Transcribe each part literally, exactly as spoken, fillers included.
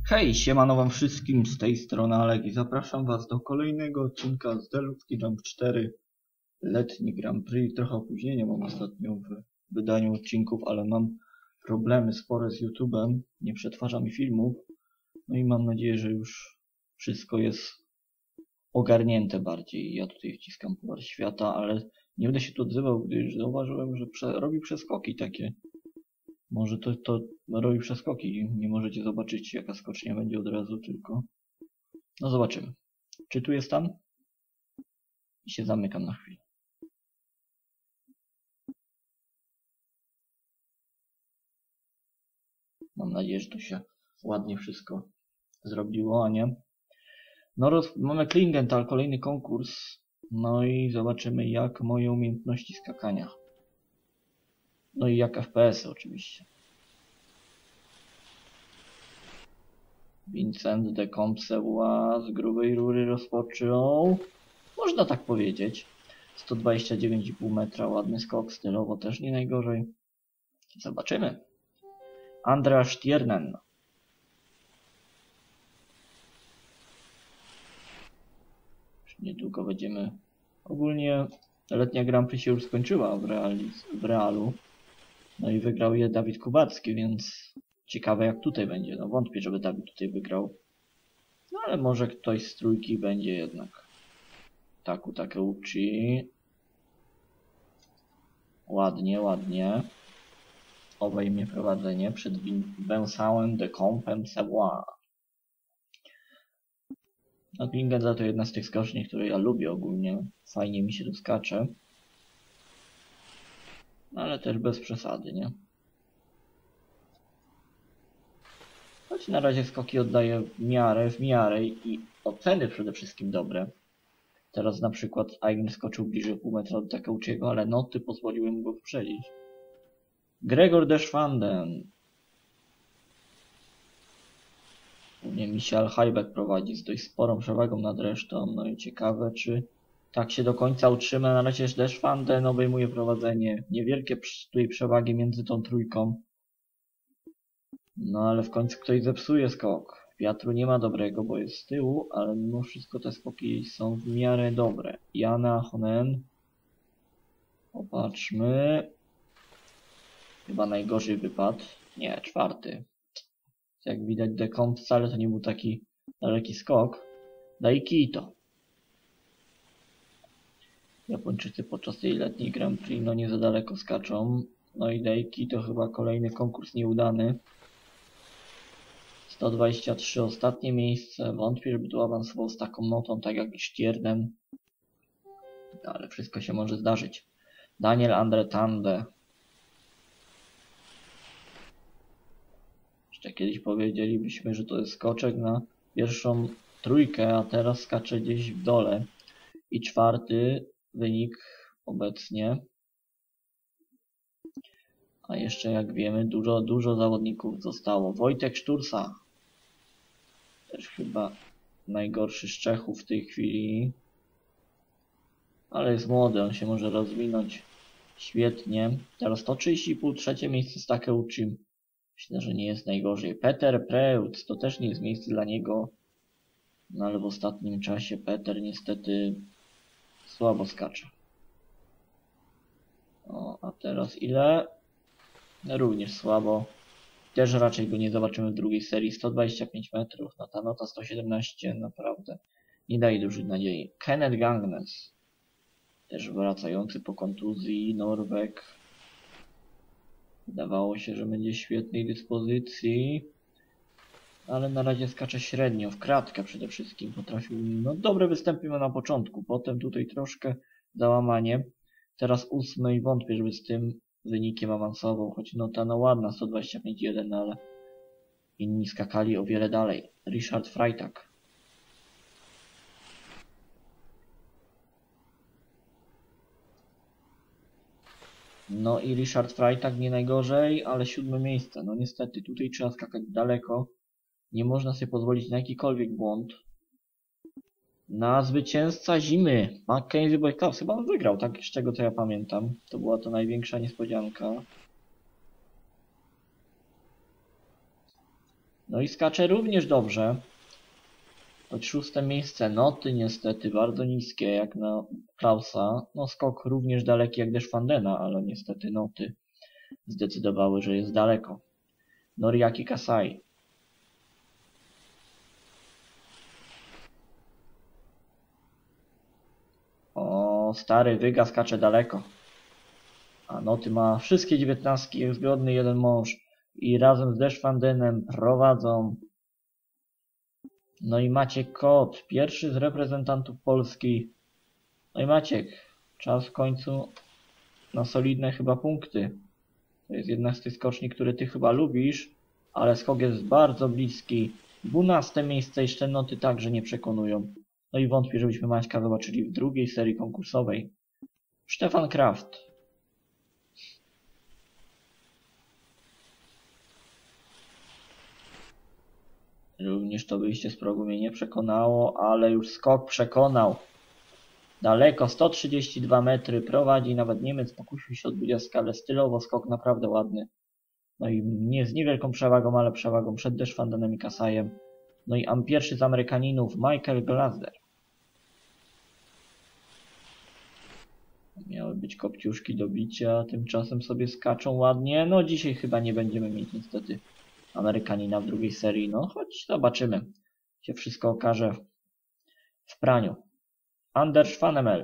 Hej, siemano wam wszystkim, z tej strony Alek i zapraszam was do kolejnego odcinka z Deluxe Jump cztery letni Grand Prix. Trochę opóźnienia mam ostatnio w wydaniu odcinków, ale mam problemy spore z YouTube'em, nie przetwarza mi filmów. No i mam nadzieję, że już wszystko jest ogarnięte bardziej. Ja tutaj wciskam puchar świata, ale nie będę się tu odzywał, gdyż zauważyłem, że prze robi przeskoki takie. Może to, to robi przeskoki. Nie możecie zobaczyć, jaka skocznia będzie od razu, tylko... No zobaczymy. Czy tu jest tam? I się zamykam na chwilę. Mam nadzieję, że to się ładnie wszystko zrobiło, a nie? No roz... mamy Klingenthal, kolejny konkurs. No i zobaczymy, jak moje umiejętności skakania. No i jak F P S y oczywiście. Vincent de Compsevła z grubej rury rozpoczął. Można tak powiedzieć. sto dwadzieścia dziewięć i pół metra, ładny skok, stylowo też nie najgorzej. Zobaczymy. Andrea Stiernen. Już niedługo będziemy... Ogólnie letnia Grand Prix się już skończyła w, reali... w Realu. No i wygrał je Dawid Kubacki, więc ciekawe jak tutaj będzie. No wątpię, żeby Dawid tutaj wygrał. No ale może ktoś z trójki będzie jednak. Taku Takeuchi. Ładnie, ładnie. Obejmie prowadzenie przed Vincent de Compsevła. No Klingenthal to jedna z tych skoczni, które ja lubię ogólnie. Fajnie mi się tu skacze. Ale też bez przesady, nie? Choć na razie skoki oddaję w miarę, w miarę i oceny przede wszystkim dobre. Teraz na przykład Eigen skoczył bliżej pół metra od Takeuchiego, ale noty pozwoliły mu go wyprzedzić. Gregor Deschwanden. Nie, Michael Heibeck prowadzi z dość sporą przewagą nad resztą. No i ciekawe, czy tak się do końca utrzyma. Na razie Deschwanden obejmuje prowadzenie. Niewielkie tutaj przewagi między tą trójką. No ale w końcu ktoś zepsuje skok. Wiatru nie ma dobrego, bo jest z tyłu, ale mimo wszystko te skoki są w miarę dobre. Jana Honen. Popatrzmy. Chyba najgorzej wypadł. Nie, czwarty. Jak widać, De Comp wcale to nie był taki daleki skok. Daikito. Japończycy podczas tej letniej Grand Prix no nie za daleko skaczą. No i Daikito chyba kolejny konkurs nieudany. sto dwadzieścia trzy ostatnie miejsce. Wątpię, żeby tu awansował z taką notą, tak jak Stiernen. Ale wszystko się może zdarzyć. Daniel Andre Tande. Jeszcze kiedyś powiedzielibyśmy, że to jest skoczek na pierwszą trójkę, a teraz skacze gdzieś w dole. I czwarty wynik obecnie. A jeszcze jak wiemy, dużo, dużo zawodników zostało. Wojtek Sztursa. Też chyba najgorszy z Czechów w tej chwili. Ale jest młody, on się może rozwinąć świetnie. Teraz sto trzydzieści i pół, trzecie miejsce z Takeuchim. Myślę, że nie jest najgorzej. Peter Preutz, to też nie jest miejsce dla niego. No ale w ostatnim czasie Peter niestety słabo skacze. O, a teraz ile? Również słabo. Też raczej go nie zobaczymy w drugiej serii. sto dwadzieścia pięć metrów. No ta nota sto siedemnaście naprawdę nie daje dużych nadziei. Kenneth Gangnes. Też wracający po kontuzji. Norweg. Wydawało się, że będzie w świetnej dyspozycji. Ale na razie skacze średnio. W kratkę przede wszystkim potrafił. No dobre występy ma na początku. Potem tutaj troszkę załamanie. Teraz ósmy i wątpię, żeby z tym wynikiem awansował, choć nota no ładna, sto dwadzieścia pięć jeden, no ale inni skakali o wiele dalej. Richard Freitag. No i Richard Freitag nie najgorzej, ale siódme miejsce. No niestety, tutaj trzeba skakać daleko. Nie można sobie pozwolić na jakikolwiek błąd. Na zwycięzca zimy, Mackenzie Boykaus, chyba on wygrał, tak z czego to ja pamiętam. To była to największa niespodzianka. No i skacze również dobrze. Choć szóste miejsce, noty niestety bardzo niskie jak na Klausa. No skok również daleki jak też Fandena, ale niestety noty zdecydowały, że jest daleko. Noriaki Kasai. O, stary Wyga skacze daleko. A noty ma wszystkie dziewiętnastki jak zgodny jeden mąż. I razem z Deszfandenem prowadzą. No i Maciek Kot, pierwszy z reprezentantów Polski. No i Maciek, czas w końcu na solidne chyba punkty. To jest jedna z tych skoczni, które ty chyba lubisz, ale skok jest bardzo bliski. dwunaste miejsce, jeszcze noty także nie przekonują. No i wątpię, żebyśmy Maćka zobaczyli w drugiej serii konkursowej. Stefan Kraft. Również to wyjście z progu mnie nie przekonało, ale już skok przekonał. Daleko, sto trzydzieści dwa metry, prowadzi, nawet Niemiec pokusił się odbić deskę, ale stylowo skok naprawdę ładny. No i nie z niewielką przewagą, ale przewagą przed Deszfandenem i Kasajem. No i pierwszy z Amerykaninów, Michael Glasder. Miały być kopciuszki do bicia, tymczasem sobie skaczą ładnie. No dzisiaj chyba nie będziemy mieć niestety Amerykanina w drugiej serii, no choć zobaczymy. Się wszystko okaże w praniu. Anders Fanemel.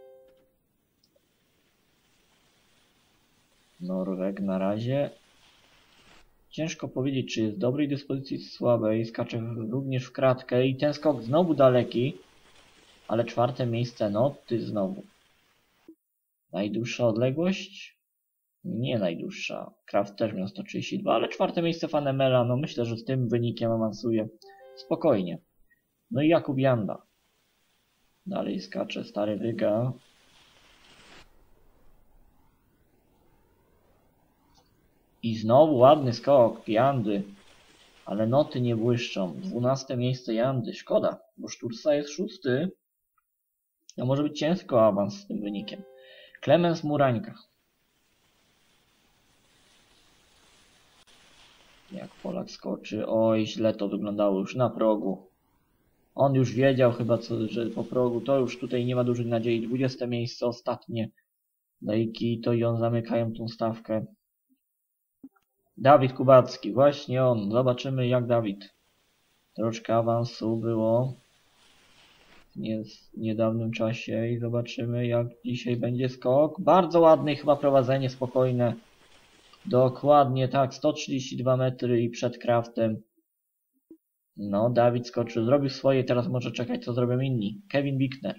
Norweg na razie. Ciężko powiedzieć, czy jest w dobrej dyspozycji, czy słabej. Skacze również w kratkę i ten skok znowu daleki. Ale czwarte miejsce, no ty znowu. Najdłuższa odległość? Nie najdłuższa. Kraft też miał sto trzydzieści dwa, ale czwarte miejsce Fanemela, no myślę, że z tym wynikiem awansuje spokojnie. No i Jakub Janda. Dalej skacze stary Wyga. I znowu ładny skok Jandy. Ale noty nie błyszczą. dwunaste miejsce Jandy. Szkoda, bo Sztursa jest szósty. To może być ciężko awans z tym wynikiem. Klemens Murańka. Jak Polak skoczy. Oj, źle to wyglądało już na progu. On już wiedział chyba, co, że po progu to już tutaj nie ma dużej nadziei. dwudzieste miejsce ostatnie. Lejki to i on zamykają tą stawkę. Dawid Kubacki, właśnie on. Zobaczymy jak Dawid. Troszkę awansu było w nie, niedawnym czasie i zobaczymy jak dzisiaj będzie skok. Bardzo ładny chyba prowadzenie, spokojne. Dokładnie tak, sto trzydzieści dwa metry i przed Kraftem. No, Dawid skoczył, zrobił swoje, teraz może czekać co zrobią inni. Kevin Bickner.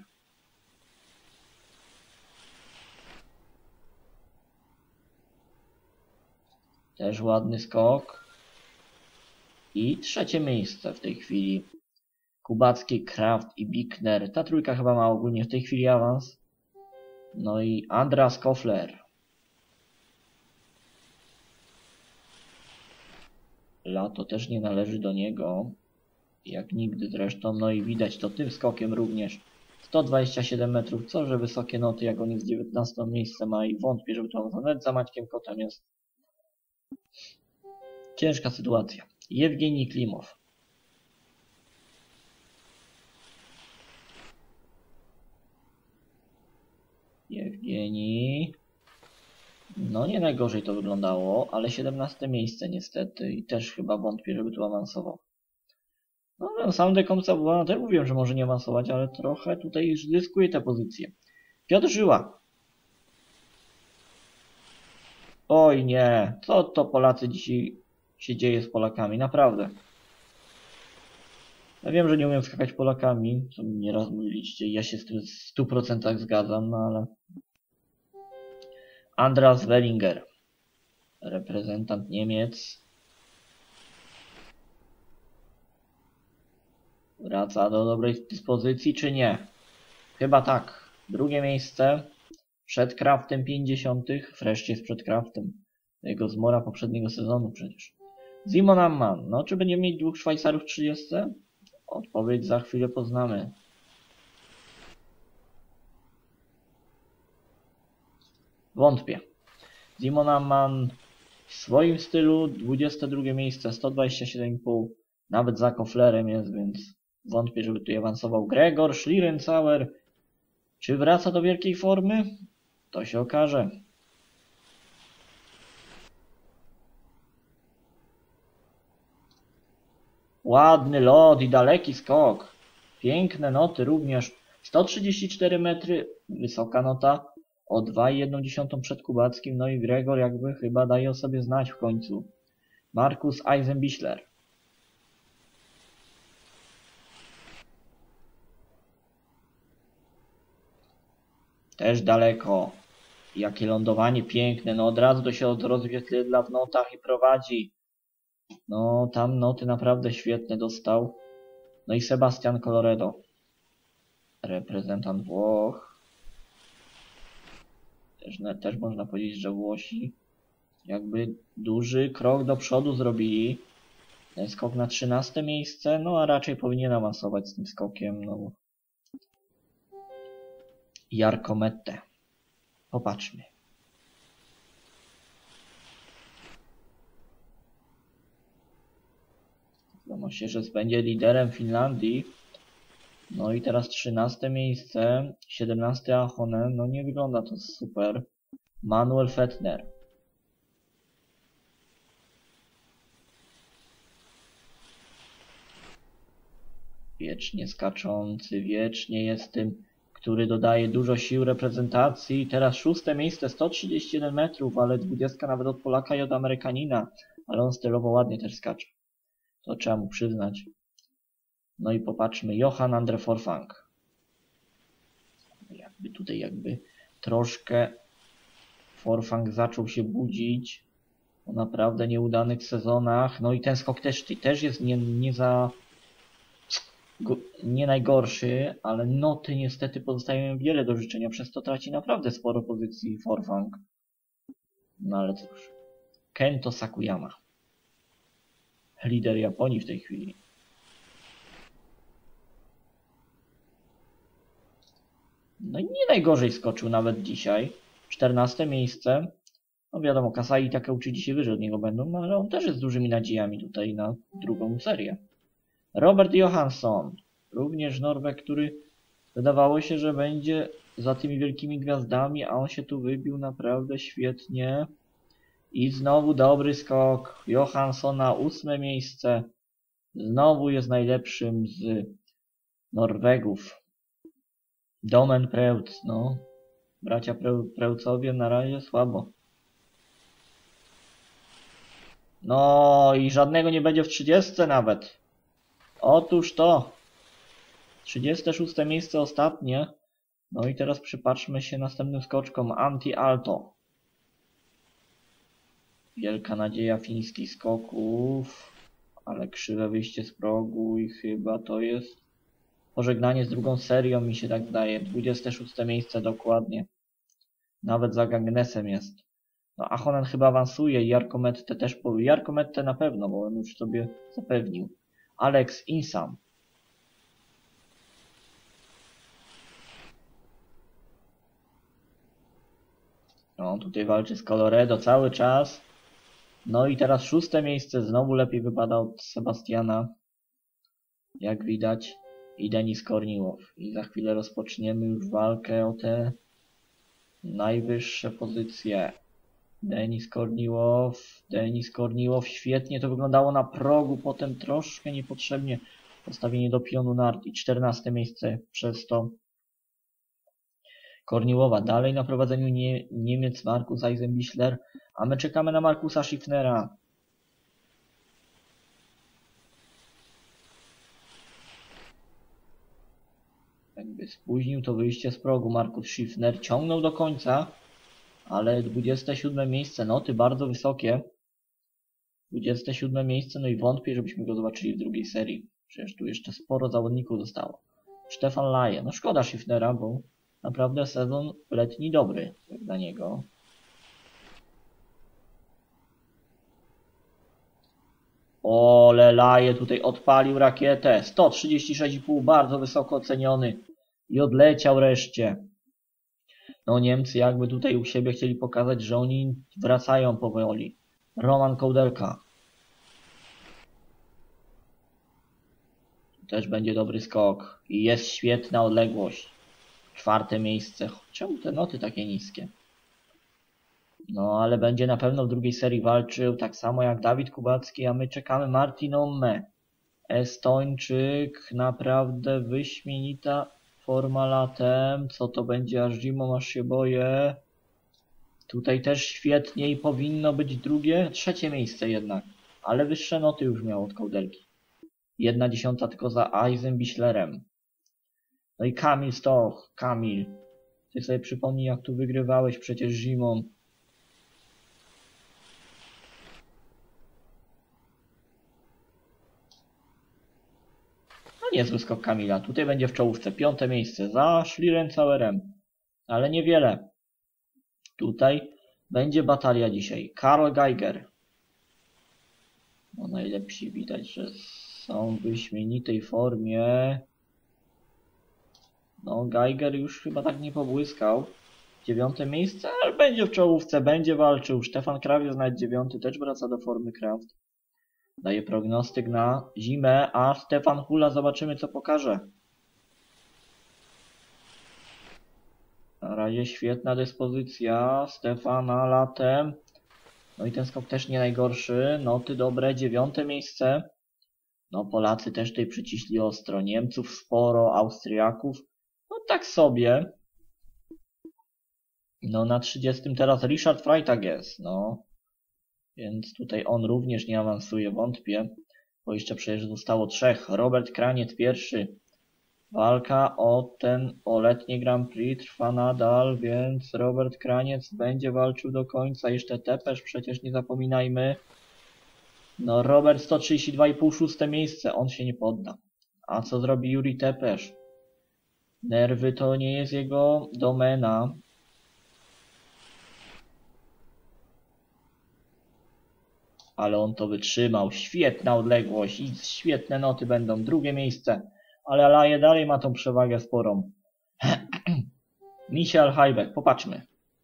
Też ładny skok. I trzecie miejsce w tej chwili. Kubacki, Kraft i Bickner. Ta trójka chyba ma ogólnie w tej chwili awans. No i Andreas Kofler. Lato też nie należy do niego. Jak nigdy zresztą. No i widać to tym skokiem również. sto dwadzieścia siedem metrów. Co, że wysokie noty, jak on jest dziewiętnaste miejsce ma i wątpię, żeby to nawet za Maćkiem Kotem jest. Ciężka sytuacja. Jewgenij Klimow. Jewgenij. No nie najgorzej to wyglądało, ale siedemnaste miejsce niestety i też chyba wątpię, żeby tu awansował. No ten sam Dekomca była, też mówiłem, że może nie awansować, ale trochę tutaj już zyskuje tę pozycję. Piotr Żyła. Oj nie, co to Polacy dzisiaj się dzieje z Polakami, naprawdę. Ja wiem, że nie umiem skakać Polakami, co mi nieraz mówiliście i ja się z tym w stu procentach zgadzam, no ale... Andreas Wellinger, reprezentant Niemiec. Wraca do dobrej dyspozycji, czy nie? Chyba tak. Drugie miejsce. Przed Kraftem pięćdziesiątych. Wreszcie jest przed Kraftem. Jego zmora poprzedniego sezonu przecież. Simon Amman. No, czy będziemy mieć dwóch Szwajcarów w trzydziestce? Odpowiedź za chwilę poznamy. Wątpię. Simon Amman w swoim stylu. dwudzieste drugie miejsce. sto dwadzieścia siedem i pół. Nawet za Koflerem jest, więc wątpię, żeby tu awansował. Gregor Schlierenzauer. Czy wraca do wielkiej formy? To się okaże. Ładny lot i daleki skok. Piękne noty również. sto trzydzieści cztery metry. Wysoka nota. O dwa i jedną dziesiątą przed Kubackim. No i Gregor jakby chyba daje o sobie znać w końcu. Markus Eisenbichler. Też daleko. Jakie lądowanie piękne. No od razu to się od rozwietlidla w notach i prowadzi. No tam noty naprawdę świetne dostał. No i Sebastian Coloredo. Reprezentant Włoch. Też, też można powiedzieć, że Włosi jakby duży krok do przodu zrobili. Ten skok na trzynaste miejsce. No a raczej powinien awansować z tym skokiem. No. Jarko Mette. Popatrzmy. Wiadomo się, że będzie liderem Finlandii. No i teraz trzynaste miejsce. siedemnaste Ahonen. No nie wygląda to super. Manuel Fettner. Wiecznie skaczący. Wiecznie jest tym, który dodaje dużo sił reprezentacji. Teraz szóste miejsce, sto trzydzieści jeden metrów, ale dwudziestka nawet od Polaka i od Amerykanina. Ale on stylowo ładnie też skacze. To trzeba mu przyznać. No i popatrzmy, Johan Andre Forfang. Jakby tutaj jakby troszkę Forfang zaczął się budzić po naprawdę nieudanych sezonach. No i ten skok też, też jest nie, nie za... nie najgorszy, ale noty niestety pozostają wiele do życzenia, przez to traci naprawdę sporo pozycji Forfang. No ale cóż. Kento Sakuyama. Lider Japonii w tej chwili. No i nie najgorzej skoczył nawet dzisiaj. czternaste miejsce. No wiadomo, Kasai i Takeuchi dzisiaj wyżej od niego będą, no ale on też jest z dużymi nadziejami tutaj na drugą serię. Robert Johansson. Również Norweg, który wydawało się, że będzie za tymi wielkimi gwiazdami, a on się tu wybił naprawdę świetnie. I znowu dobry skok. Johansson na ósme miejsce. Znowu jest najlepszym z Norwegów. Domen Preutz, no. Bracia Pre Preutzowie na razie słabo. No i żadnego nie będzie w trzydziestce nawet. Otóż to. trzydzieste szóste miejsce ostatnie. No i teraz przypatrzmy się następnym skoczkom. Antti Aalto. Wielka nadzieja fińskich skoków. Ale krzywe wyjście z progu i chyba to jest pożegnanie z drugą serią, mi się tak zdaje. dwudzieste szóste miejsce dokładnie. Nawet za Gangnesem jest. No Ahonen chyba awansuje i Jarko Mette też powie. Jarko Mette na pewno, bo on już sobie zapewnił. Alex Insam. No tutaj walczy z Coloredo cały czas. No i teraz szóste miejsce. Znowu lepiej wypada od Sebastiana. Jak widać. I Denis Korniłow. I za chwilę rozpoczniemy już walkę o te najwyższe pozycje. Denis Korniłow. Denis Korniłow. Świetnie to wyglądało na progu. Potem troszkę niepotrzebnie postawienie do pionu nart. I czternaste miejsce przez to Korniłowa. Dalej na prowadzeniu nie, Niemiec Markus Eisenbichler. A my czekamy na Markusa Schiffnera. Jakby spóźnił to wyjście z progu Markus Schiffner. Ciągnął do końca. Ale dwudzieste siódme miejsce. Noty bardzo wysokie. dwudzieste siódme miejsce. No i wątpię, żebyśmy go zobaczyli w drugiej serii. Przecież tu jeszcze sporo zawodników zostało. Stefan Laje. No szkoda Schiffnera, bo naprawdę sezon letni dobry jak dla niego. Ole Laje tutaj odpalił rakietę. sto trzydzieści sześć i pół, bardzo wysoko oceniony. I odleciał wreszcie. No Niemcy jakby tutaj u siebie chcieli pokazać, że oni wracają powoli. Roman Kołdelka. Też będzie dobry skok. I jest świetna odległość. Czwarte miejsce. Czemu te noty takie niskie? No ale będzie na pewno w drugiej serii walczył tak samo jak Dawid Kubacki, a my czekamy Martin Omme. Estończyk, naprawdę wyśmienita forma latem. Co to będzie aż zimą, aż się boję. Tutaj też świetnie i powinno być drugie, trzecie miejsce jednak. Ale wyższe noty już miał od kołderki. Jedna dziesiąta tylko za Eisenbichlerem. No i Kamil Stoch, Kamil. Ty sobie przypomnij, jak tu wygrywałeś przecież zimą. No niezły skok Kamila. Tutaj będzie w czołówce. Piąte miejsce za Schlierencauerem. Ale niewiele. Tutaj będzie batalia dzisiaj. Karl Geiger. No najlepsi widać, że są w wyśmienitej formie. No Geiger już chyba tak nie pobłyskał. Dziewiąte miejsce, ale będzie w czołówce, będzie walczył. Stefan Krawiec nawet dziewiąty, też wraca do formy Kraft. Daje prognostyk na zimę, a Stefan Hula zobaczymy co pokaże. Na razie świetna dyspozycja Stefana latem. No i ten skok też nie najgorszy. Noty dobre, dziewiąte miejsce. No Polacy też tutaj przyciśli ostro. Niemców sporo, Austriaków. No tak sobie. No na trzydziestym teraz Richard Freitag jest. No. Więc tutaj on również nie awansuje, wątpię. Bo jeszcze przecież zostało trzech. Robert Kraniec pierwszy. Walka o ten, o letnie Grand Prix trwa nadal, więc Robert Kraniec będzie walczył do końca. Jeszcze Tepesz, przecież nie zapominajmy. No Robert sto trzydzieści dwa i pół, szóste miejsce, on się nie podda. A co zrobi Juri Tepesz? Nerwy to nie jest jego domena. Ale on to wytrzymał. Świetna odległość i świetne noty będą. Drugie miejsce. Ale Laje dalej ma tą przewagę sporą. Michael Hajbek, popatrzmy.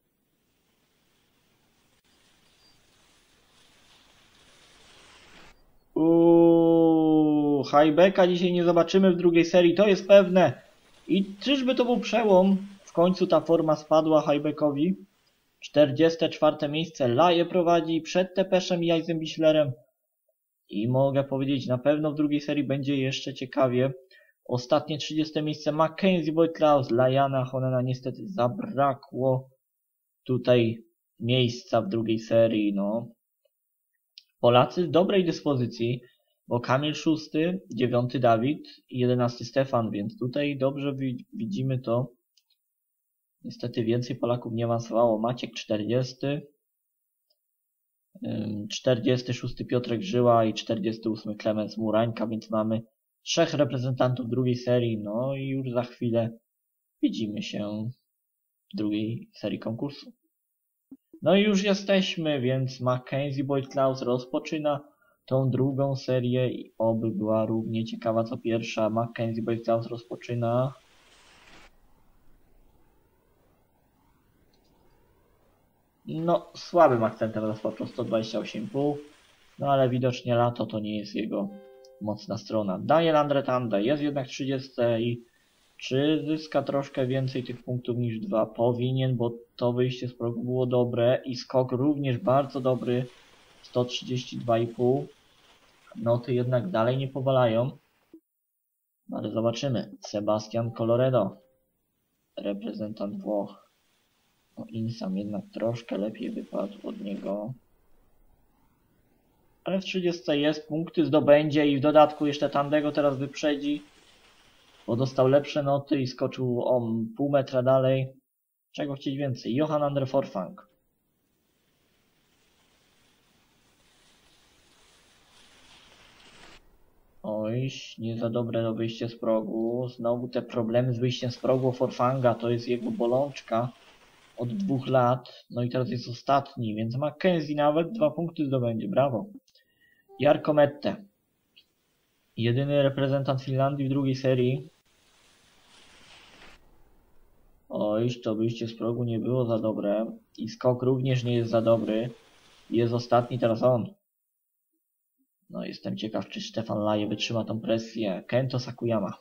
Uuu, Hajbeka dzisiaj nie zobaczymy w drugiej serii, to jest pewne. I czyżby to był przełom? W końcu ta forma spadła Hajbekowi. czterdzieste czwarte miejsce Laje prowadzi przed Tepeszem i Eisenbichlerem. I mogę powiedzieć, na pewno w drugiej serii będzie jeszcze ciekawie. Ostatnie trzydzieste miejsce Mackenzie Boyd-Klaus, dla Jana Honena niestety zabrakło tutaj miejsca w drugiej serii. No. Polacy w dobrej dyspozycji, bo Kamil szósty, dziewiąty Dawid i jedenasty Stefan, więc tutaj dobrze widzimy to. Niestety więcej Polaków nie awansowało. Maciek czterdziesty, czterdziesty szósty Piotrek Żyła i czterdziesty ósmy Klemens Murańka, więc mamy trzech reprezentantów drugiej serii, no i już za chwilę widzimy się w drugiej serii konkursu. No i już jesteśmy, więc Mackenzie Boyd-Klaus rozpoczyna tą drugą serię i oby była równie ciekawa co pierwsza. Mackenzie Boyd-Klaus rozpoczyna. No, słabym akcentem rozpoczął sto dwadzieścia osiem i pół, no ale widocznie lato to nie jest jego mocna strona. Daniel Andretande jest jednak trzydziesty i czy zyska troszkę więcej tych punktów niż dwa? Powinien, bo to wyjście z progu było dobre i skok również bardzo dobry, sto trzydzieści dwa i pół. Noty jednak dalej nie powalają, ale zobaczymy. Sebastian Coloredo, reprezentant Włoch. No, Insam jednak troszkę lepiej wypadł od niego. Ale w trzydziestce jest, punkty zdobędzie i w dodatku jeszcze Tandego teraz wyprzedzi, bo dostał lepsze noty i skoczył o pół metra dalej. Czego chcieć więcej? Johan Andre Forfang. Oj, nie za dobre wyjście z progu. Znowu te problemy z wyjściem z progu Forfanga, to jest jego bolączka od dwóch lat. No i teraz jest ostatni, więc Mackenzie nawet dwa punkty zdobędzie. Brawo. Jarko Mette. Jedyny reprezentant Finlandii w drugiej serii. Oj, to wyjście z progu nie było za dobre. I skok również nie jest za dobry. Jest ostatni teraz on. No jestem ciekaw, czy Stefan Laje wytrzyma tą presję. Kento Sakuyama.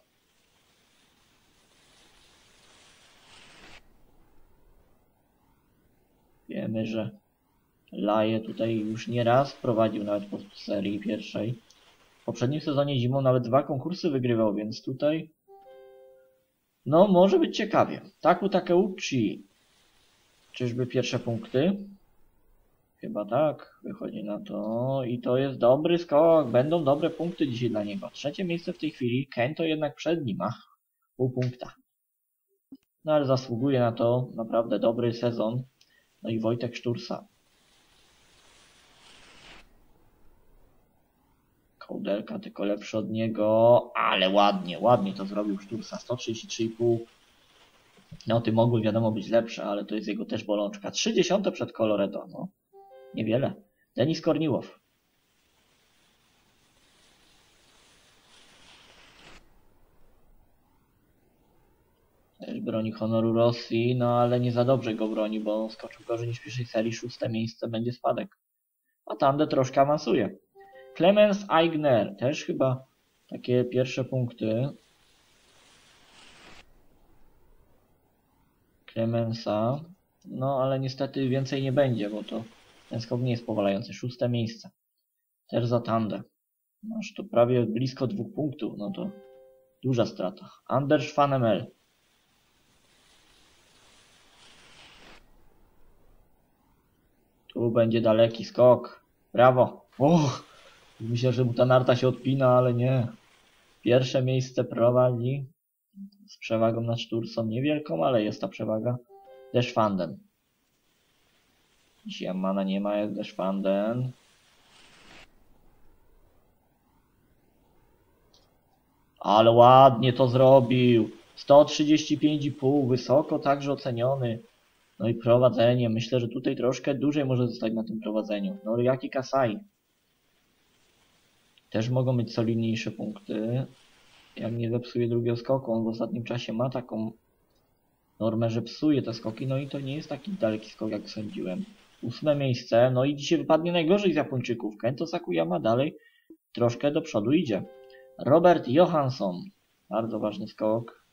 Wiemy, że Laje tutaj już nie raz prowadził nawet po serii pierwszej. W poprzednim sezonie zimą nawet dwa konkursy wygrywał, więc tutaj no może być ciekawie. Taku Takeuchi. Czyżby pierwsze punkty? Chyba tak, wychodzi na to. I to jest dobry skok. Będą dobre punkty dzisiaj dla niego. Trzecie miejsce w tej chwili. Kento jednak przed nim ma pół punkta. No ale zasługuje na to. Naprawdę dobry sezon. No i Wojtek Sztursa. Kołderka tylko lepszy od niego. Ale ładnie, ładnie to zrobił Sztursa. sto trzydzieści trzy i pół. No ty mogły wiadomo być lepsze, ale to jest jego też bolączka. trzydzieści przed Coloredo. No. Niewiele. Denis Korniłow. Też broni honoru Rosji, no ale nie za dobrze go broni, bo skoczył gorzej niż w pierwszej serii. Szóste miejsce będzie spadek. A Tande troszkę awansuje. Clemens Aigner. Też chyba takie pierwsze punkty. Clemensa. No ale niestety więcej nie będzie, bo to ten skok nie jest powalający. Szóste miejsce. Też za Tande. Masz to prawie blisko dwóch punktów. No to duża strata. Anders van Emel. Tu będzie daleki skok. Brawo. Uch. Myślę, że mu ta narta się odpina, ale nie. Pierwsze miejsce prowadzi. Z przewagą nad Sztursą. Niewielką, ale jest ta przewaga. Deschwanden. Dzisiaj Yamana nie ma, jest Deschwanden. Ale ładnie to zrobił. sto trzydzieści pięć i pół. Wysoko także oceniony. No i prowadzenie. Myślę, że tutaj troszkę dłużej może zostać na tym prowadzeniu. Noriaki Kasai. Też mogą mieć solidniejsze punkty. Jak nie zepsuje drugiego skoku. On w ostatnim czasie ma taką normę, że psuje te skoki. No i to nie jest taki daleki skok, jak sądziłem. Ósme miejsce. No i dzisiaj wypadnie najgorzej z Japończyków. Kento Sakuyama dalej troszkę do przodu idzie. Robert Johansson. Bardzo ważny skok.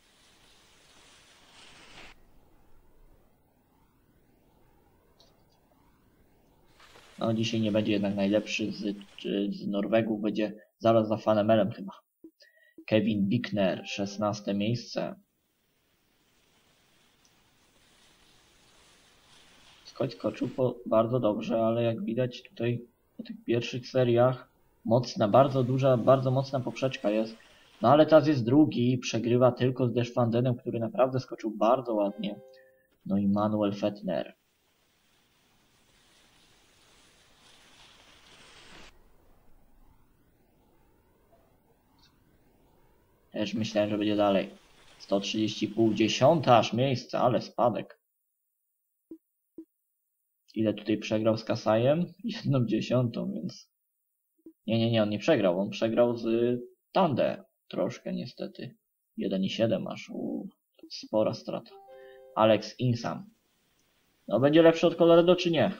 No dzisiaj nie będzie jednak najlepszy z, z Norwegów. Będzie zaraz za Van Emelem chyba. Kevin Bickner. szesnaste miejsce. Skok skoczył po bardzo dobrze, ale jak widać tutaj po tych pierwszych seriach mocna, bardzo duża, bardzo mocna poprzeczka jest. No ale teraz jest drugi, przegrywa tylko z Deschwandenem, który naprawdę skoczył bardzo ładnie. No i Manuel Fettner. Też myślałem, że będzie dalej. sto trzydzieści i pół, dziesiąte aż miejsce, ale spadek. Ile tutaj przegrał z Kasajem? Jedną dziesiątą, więc... Nie, nie, nie, on nie przegrał. On przegrał z Tande. Troszkę niestety. jeden i siedem aż. Uuu, spora strata. Alex Insam. No będzie lepszy od Coloredo czy nie?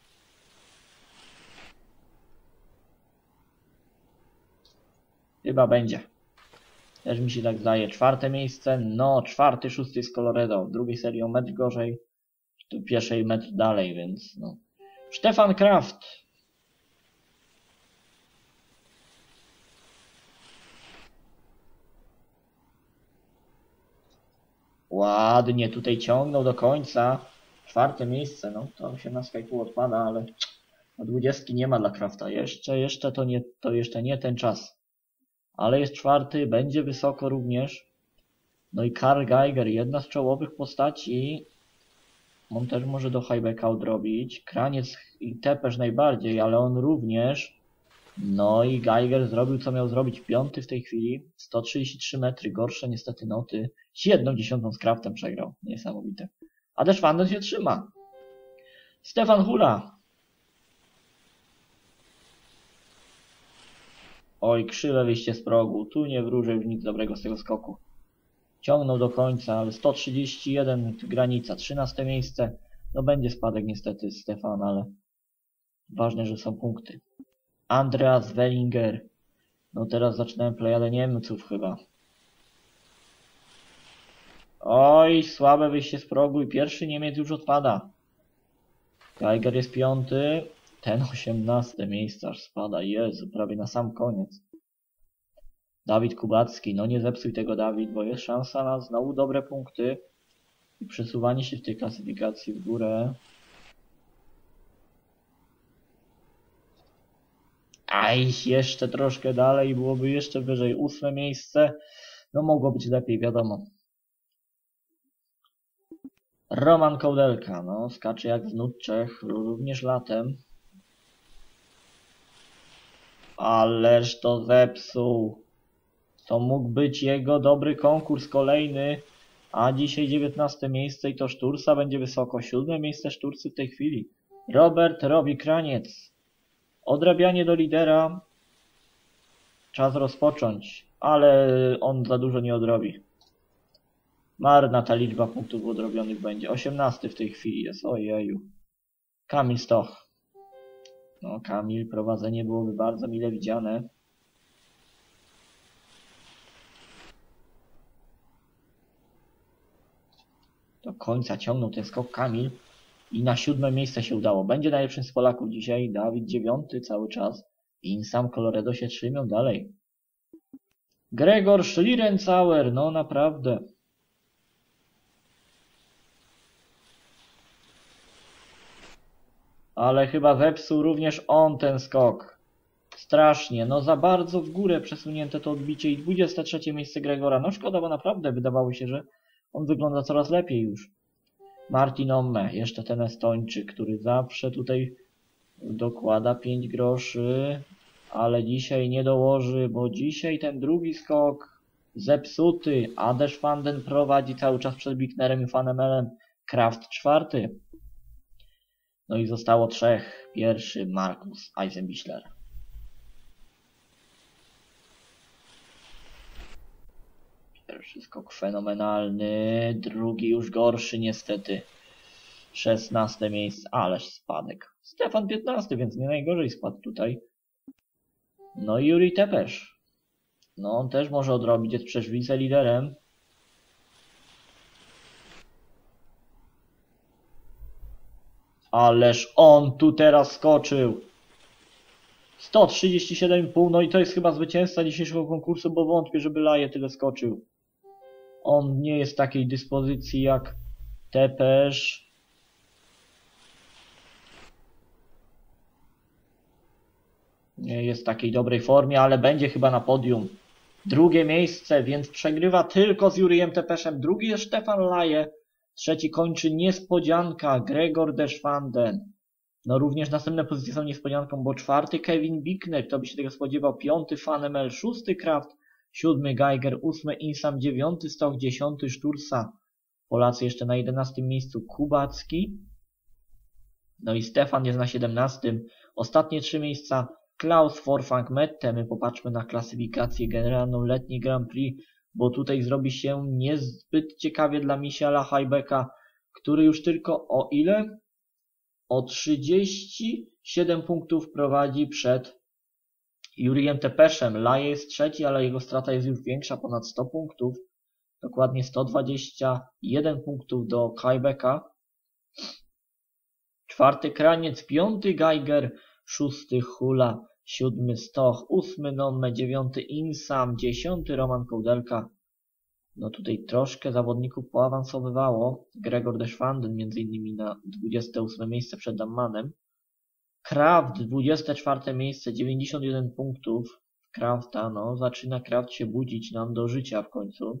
Chyba będzie. Też mi się tak zdaje. Czwarte miejsce. No, czwarty, szósty z Coloredo. W drugiej serii o metr gorzej. W pierwszej metr dalej, więc no. Stefan Kraft. Ładnie tutaj ciągnął do końca. Czwarte miejsce, no to się na Skype'u odpada, ale no dwudziestki nie ma dla Krafta. Jeszcze, jeszcze to nie, to jeszcze nie ten czas. Ale jest czwarty, będzie wysoko również. No i Karl Geiger, jedna z czołowych postaci. On też może do highbacka odrobić. Kraniec i Tepesz najbardziej, ale on również. No i Geiger zrobił co miał zrobić. Piąty w tej chwili. sto trzydzieści trzy metry. Gorsze niestety noty. Jedną dziesiątą z Kraftem przegrał. Niesamowite. A Deschwanden się trzyma. Stefan Hula. Oj, krzywe wyjście z progu. Tu nie wróży już nic dobrego z tego skoku. Ciągnął do końca, ale sto trzydzieści jeden granica. trzynaste miejsce. No będzie spadek niestety Stefan, ale ważne, że są punkty. Andreas Wellinger. No teraz zaczynałem plejadę Niemców chyba. Oj, słabe wyjście z progu i pierwszy Niemiec już odpada. Geiger jest piąty. Ten osiemnaste miejsce aż spada. Jezu, prawie na sam koniec. Dawid Kubacki. No nie zepsuj tego, Dawid, bo jest szansa na znowu dobre punkty. I przesuwanie się w tej klasyfikacji w górę. Aj, jeszcze troszkę dalej, byłoby jeszcze wyżej. Ósme miejsce. No mogło być lepiej, wiadomo. Roman Kołdelka, no skacze jak wnuczek, Czech, również latem. Ależ to zepsuł. To mógł być jego dobry konkurs kolejny. A dzisiaj dziewiętnaste miejsce i to Sztursa będzie wysoko. Siódme miejsce Sztursy w tej chwili. Robert Robi Kraniec. Odrabianie do lidera. Czas rozpocząć, ale on za dużo nie odrobi. Marna ta liczba punktów odrobionych będzie. osiemnasty w tej chwili jest. Ojeju. Kamil Stoch. No Kamil, prowadzenie byłoby bardzo mile widziane. Do końca ciągnął ten skok Kamil. I na siódme miejsce się udało. Będzie najlepszym z Polaków dzisiaj. Dawid dziewiąty cały czas. I sam Colloredo się trzymią dalej. Gregor Schlierenzauer. No naprawdę. Ale chyba zepsuł również on ten skok. Strasznie. No za bardzo w górę przesunięte to odbicie. I dwudzieste trzecie miejsce Gregora. No szkoda, bo naprawdę wydawało się, że on wygląda coraz lepiej już. Martin Omme, jeszcze ten Estończyk, który zawsze tutaj dokłada pięć groszy, ale dzisiaj nie dołoży, bo dzisiaj ten drugi skok zepsuty. Adasz van den prowadzi cały czas przed Bicknerem i Vanemelem. Kraft czwarty. No i zostało trzech. Pierwszy Markus Eisenbichler. Pierwszy skok fenomenalny, drugi już gorszy niestety. szesnaste miejsce, ależ spadek. Stefan piętnasty, więc nie najgorzej spadł tutaj. No i Juri Tepesz. No on też może odrobić, jest przecież wiceliderem. Ależ on tu teraz skoczył. sto trzydzieści siedem i pół, no i to jest chyba zwycięzca dzisiejszego konkursu, bo wątpię, żeby Laje tyle skoczył. On nie jest w takiej dyspozycji jak Tepesz. Nie jest w takiej dobrej formie, ale będzie chyba na podium. Drugie miejsce, więc przegrywa tylko z Jurijem Tepeszem. Drugi jest Stefan Laje. Trzeci kończy niespodzianka Gregor Deschwanden. No również następne pozycje są niespodzianką, bo czwarty Kevin Bickner, kto by się tego spodziewał, piąty Vanemel, szósty Kraft, siódmy Geiger, ósmy Insam, dziewiąty Stoch, dziesiąty Sztursa. Polacy jeszcze na jedenastym miejscu Kubacki. No i Stefan jest na siedemnastym. Ostatnie trzy miejsca Klaus Vorfang Mette. My popatrzmy na klasyfikację generalną letni Grand Prix, bo tutaj zrobi się niezbyt ciekawie dla Michaela Haibeka, który już tylko o ile? O trzydzieści siedem punktów prowadzi przed Jurijem Tepeszem. Laje jest trzeci, ale jego strata jest już większa, ponad sto punktów. Dokładnie sto dwadzieścia jeden punktów do Haibeka. Czwarty Kraniec, piąty Geiger, szósty Hula, siódmy Stoch, ósmy Nomme, dziewiąty Insam, dziesiąty Roman Kołdelka. No tutaj troszkę zawodników poawansowywało. Gregor Deschwanden między innymi na dwudzieste ósme miejsce przed Dammanem. Kraft dwudzieste czwarte miejsce, dziewięćdziesiąt jeden punktów. Krafta, no zaczyna Kraft się budzić nam do życia w końcu.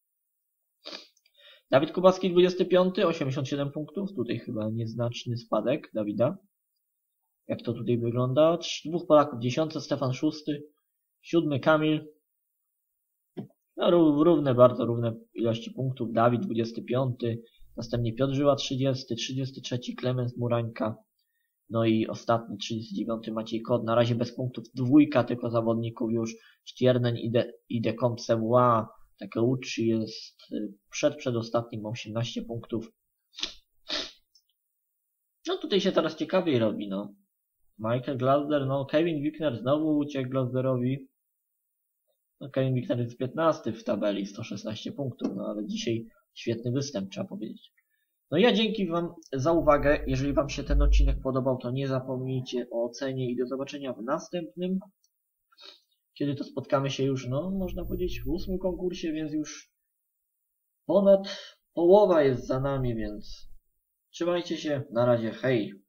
Dawid Kubacki dwudziesty piąty, osiemdziesiąt siedem punktów. Tutaj chyba nieznaczny spadek Dawida. Jak to tutaj wygląda? Dwóch Polaków, dziesiąty Stefan szósty, siódmy Kamil. No równe, bardzo równe ilości punktów. Dawid dwudziesty piąty, następnie Piotr Żyła trzydziesty, trzydziesty trzeci Klemens Murańka. No i ostatni trzydziesty dziewiąty Maciej Kot. Na razie bez punktów dwójka tylko zawodników już. Stiernen i De, i De Comte-Savoie. Takeuchi jest przed przedostatnim, ma osiemnaście punktów. No tutaj się teraz ciekawiej robi, no. Michael Glasder, no Kevin Wickner znowu uciekł Glasderowi. No Kevin Wickner jest piętnasty w tabeli, sto szesnaście punktów, no ale dzisiaj świetny występ, trzeba powiedzieć. No ja dzięki wam za uwagę. Jeżeli wam się ten odcinek podobał, to nie zapomnijcie o ocenie i do zobaczenia w następnym. Kiedy to spotkamy się już, no można powiedzieć, w ósmym konkursie, więc już ponad połowa jest za nami, więc trzymajcie się, na razie, hej!